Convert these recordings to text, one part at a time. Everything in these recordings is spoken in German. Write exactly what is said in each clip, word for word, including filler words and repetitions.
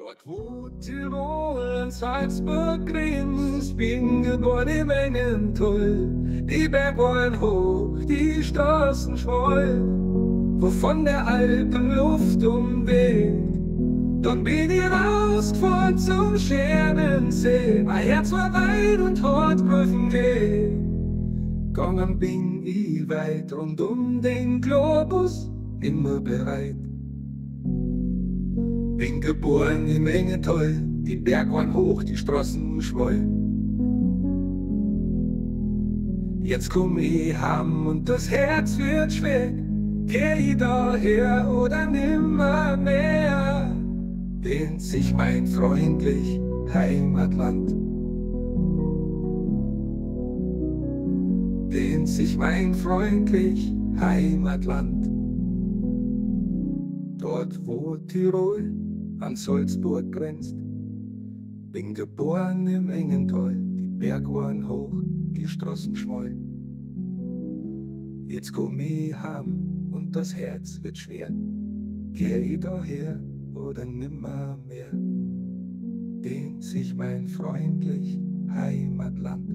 Dort wo Tirol und Salzburg grenzt, bin geboren im Engental. Die Berge waren hoch, die Straßen schmal, wovon der Alpenluft umweht. Dann bin ich rausgefahren zum Schernensee, mein Herz war weit und hat gerufen weh. Gegangen bin ich weit rund um den Globus, immer bereit. Bin geboren im Engental, die Berge waren hoch, die Straßen schmal. Jetzt komm ich heim und das Herz wird schwer. Geh ich daher oder nimmer mehr? Dehnt sich mein freundlich Heimatland. Dehnt sich mein freundlich Heimatland. Dort wo Tirol an Salzburg grenzt, bin geboren im Engental, die Berge waren hoch, die Straßen schmal. Jetzt komm ich heim und das Herz wird schwer. Geh ich daher oder nimmer mehr? Dehnt sich mein freundlich Heimatland.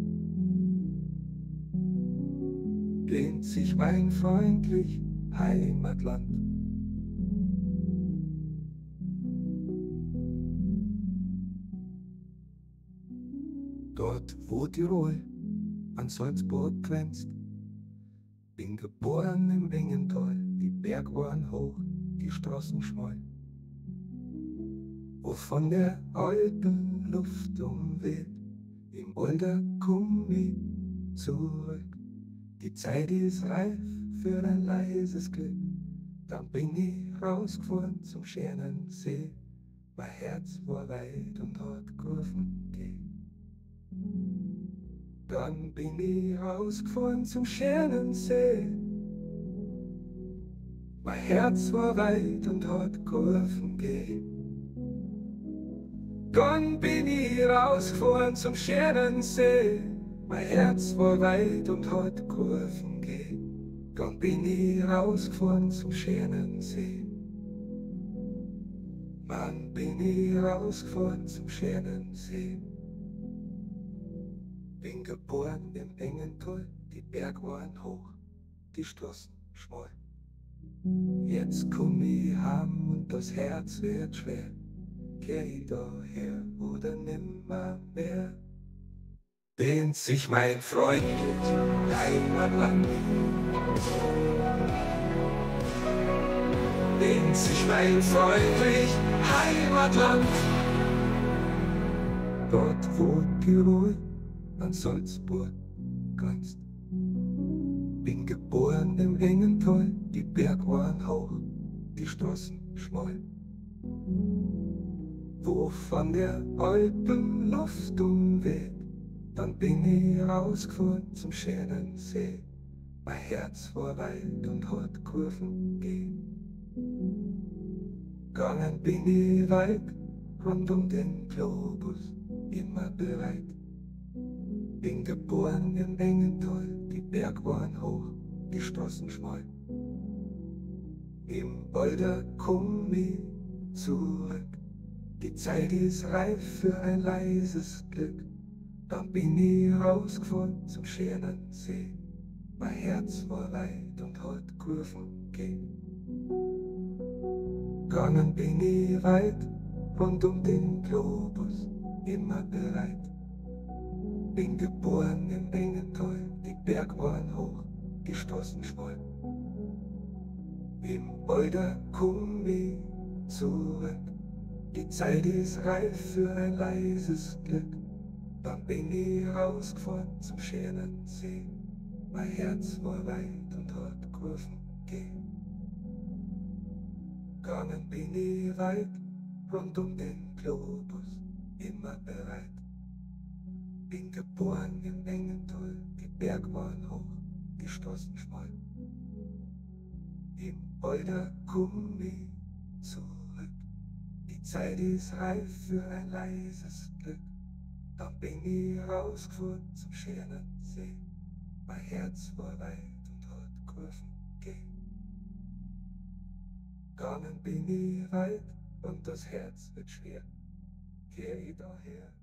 Dehnt sich mein freundlich Heimatland. Dort wo Tirol an Salzburg grenzt, bin geboren im Engental, die Berge waren hoch, die Straßen schmal, wovon der Alpenluft umweht. Im Alter komm ich zurück, die Zeit ist reif für ein leises Glück. Dann bin ich rausgefahren zum Schernensee, mein Herz war weit und hat gerufen, geh. Dann bin ich rausgefahren zum Schernensee, mein Herz war weit und hat gerufen, geh. Dann bin ich rausgefahren zum Schernensee, mein Herz war weit und hat gerufen, geh. Dann bin ich rausgefahren zum Schernensee. Mann, bin ich rausgefahren zum Schernensee. Bin geboren im Engental, die Berge waren hoch, die Straßen schmal. Jetzt komm ich heim und das Herz wird schwer. Geh ich daher oder nimmer mehr? Dehnt sich mein Freund Heimatland. Dehnt sich mein freundlich Heimatland. Dort wo Tirol an Salzburg grenzt, bin geboren im Engental, die Berge waren hoch, die Straßen schmal, wovon der Alpenluft umweht. Dann bin ich rausgefahren zum Schernensee, mein Herz war weit und hat Kurven gehen. Gegangen bin ich weit rund um den Globus, immer bereit. Bin geboren im Engental, die Berge waren hoch, die Straßen schmal. Im Alter komm ich zurück, die Zeit ist reif für ein leises Glück. Dann bin ich rausgefahren zum Schernensee, mein Herz war weit und hat Kurven gehen. Gegangen bin ich weit rund um den Globus, immer bereit. Bin geboren im Engental, die Berge waren hoch, die Straßen schmal. Im Alter komm ich zurück, die Zeit ist reif für ein leises Glück. Dann bin ich rausgefahren zum Schernensee, mein Herz war weit und hat Kurven gehen. Gegangen bin ich weit rund um den Globus, immer bereit. Bin geboren im Engental, die Berge waren hoch, die Straßen schmal. Im Alter komm ich zurück, die Zeit ist reif für ein leises Glück. Dann bin ich rausgefahren zum Schernensee, mein Herz war weit und hat gerufen, geh. Gegangen bin ich weit und das Herz wird schwer. Her i daher.